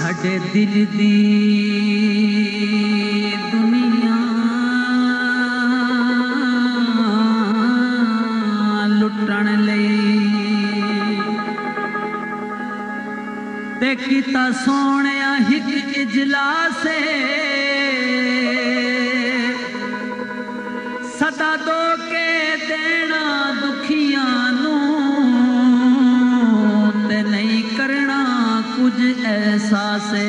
साडे दिल दी दुनिया लुटण लई ते कीता सोहणिया हिक इजलासे सदा दो के देना दुखियां नू ते नहीं करना कुछ ऐसा से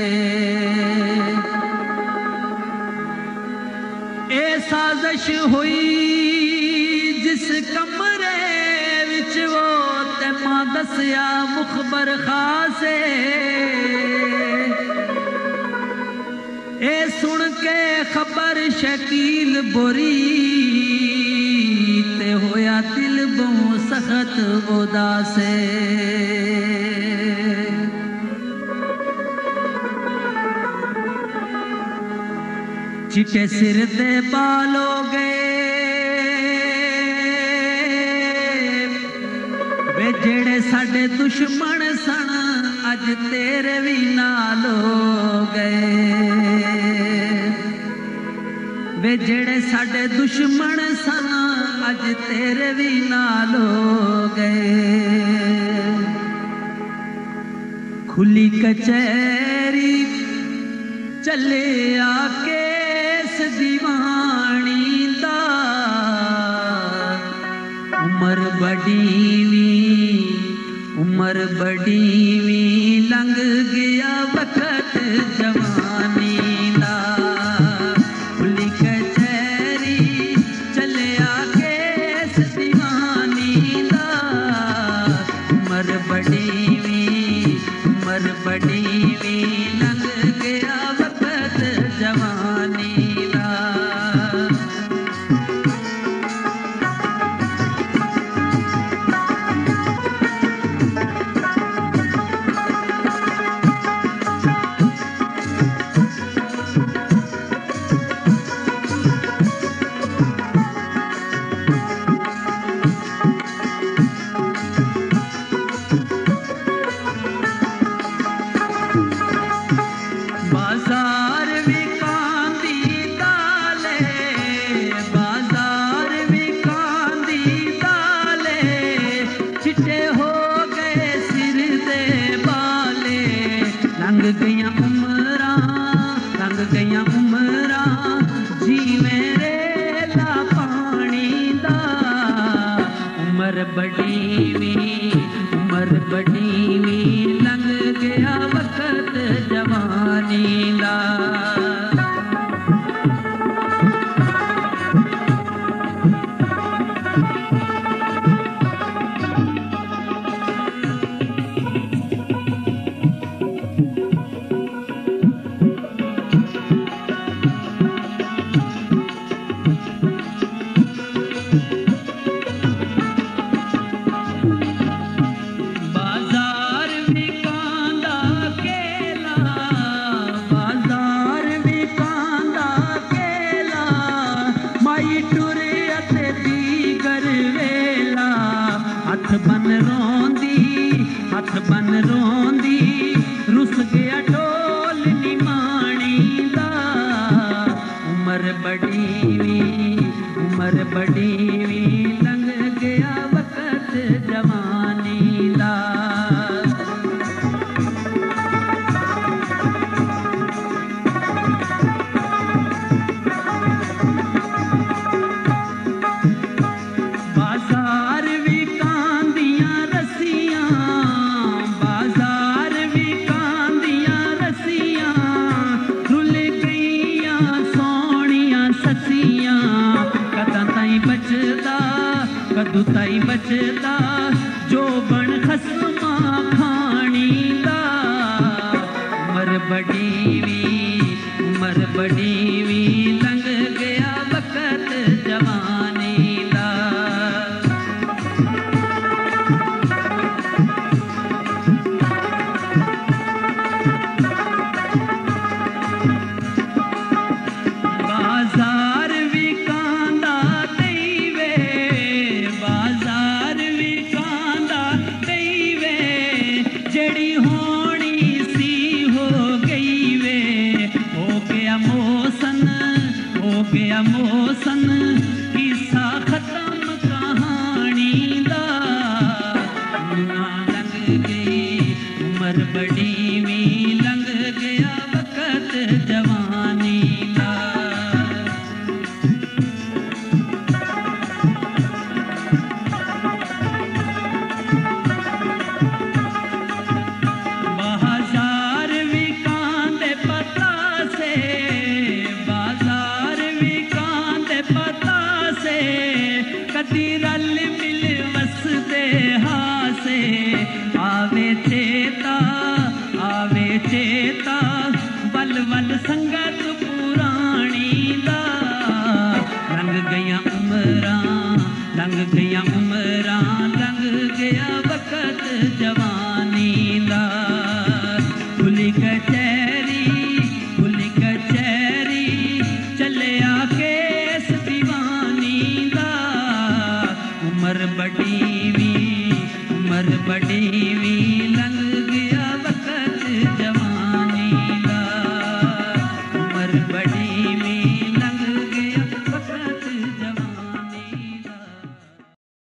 ए साजिश हुई जिस कमरे विच वो ते मां दसिया मुखबर खासे ए सुन के खबर शकील बोरी ते होया दिल बहु सखत उदासे चिटे सिर ते बाल हो गए वे जेड़े साडे दुश्मन सन अज तेरे भी नाल हो गए वे जेड़े साडे दुश्मन सन अज तेरे भी नाल हो गए खुली कचहरी चले आके दीवानी दा उमर बड़ी वी लंघ गया वक्त जवानी दा खुली कचहरी चले आके दीवानी दा उमर बड़ी वी लंघ गया वक्त जवानी जवानियां लंघ गई उम्र बड़ी भी लंघ गया वक्त जवानी दा कदी रल मिल वसदे हासे आवे चेता बल बल संगत पुरानी दा लंघ गया उमरां लंघ गया वक्त जवानी दा खुली कचहरी चले आके उम्र बड़ी भी